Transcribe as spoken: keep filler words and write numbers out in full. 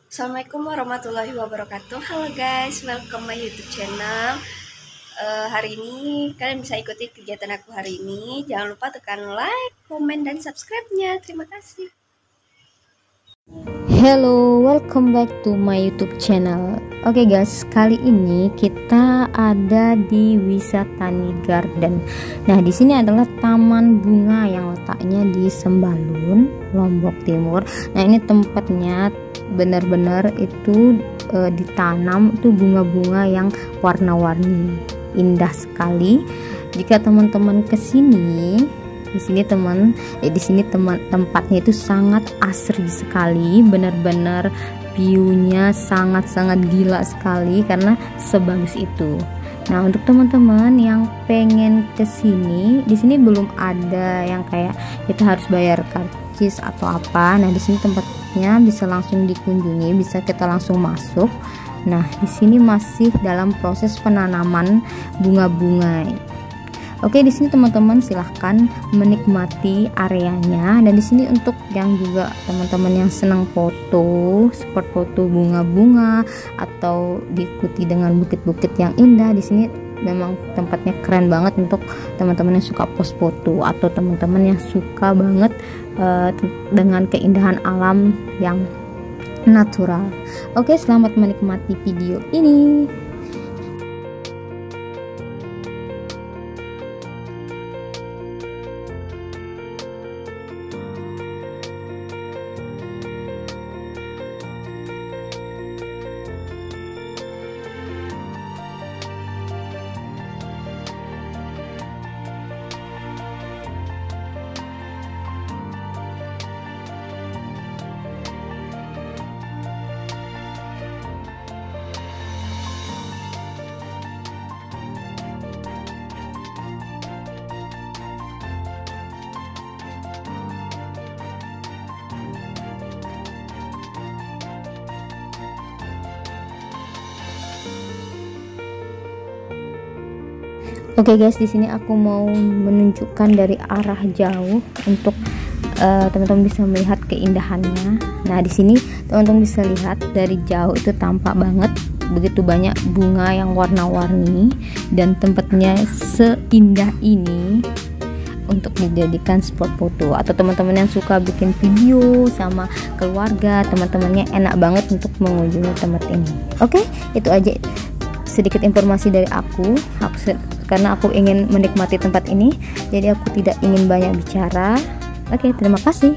Assalamualaikum warahmatullahi wabarakatuh. Halo guys, welcome my YouTube channel. Uh, hari ini kalian bisa ikuti kegiatan aku hari ini. Jangan lupa tekan like, komen, dan subscribe-nya. Terima kasih. Hello, welcome back to my YouTube channel. Oke okay guys, kali ini kita ada di Wisatani Garden. Nah, di sini adalah taman bunga yang letaknya di Sembalun, Lombok Timur. Nah, ini tempatnya benar-benar itu e, ditanam itu bunga-bunga yang warna-warni, indah sekali. Jika teman-teman kesini di sini teman eh, di sini teman tempatnya itu sangat asri sekali, benar-benar view-nya sangat-sangat gila sekali karena sebagus itu. Nah, untuk teman-teman yang pengen kesini, di sini belum ada yang kayak kita harus bayar karcis atau apa. Nah, di sini tempatnya bisa langsung dikunjungi, bisa kita langsung masuk. Nah, di sini masih dalam proses penanaman bunga-bunga. Oke, di sini teman-teman silahkan menikmati areanya. Dan di sini untuk yang juga teman-teman yang senang foto, spot foto bunga-bunga atau diikuti dengan bukit-bukit yang indah, di sini memang tempatnya keren banget untuk teman-teman yang suka post foto atau teman-teman yang suka banget uh, dengan keindahan alam yang natural. Oke, selamat menikmati video ini. Oke okay guys, di sini aku mau menunjukkan dari arah jauh untuk teman-teman uh, bisa melihat keindahannya. Nah, di sini teman-teman bisa lihat dari jauh itu tampak banget begitu banyak bunga yang warna-warni dan tempatnya seindah ini untuk dijadikan spot foto atau teman-teman yang suka bikin video sama keluarga, teman-temannya enak banget untuk mengunjungi tempat ini. Oke, okay, itu aja sedikit informasi dari aku. Aku karena aku ingin menikmati tempat ini, jadi aku tidak ingin banyak bicara. Oke, terima kasih.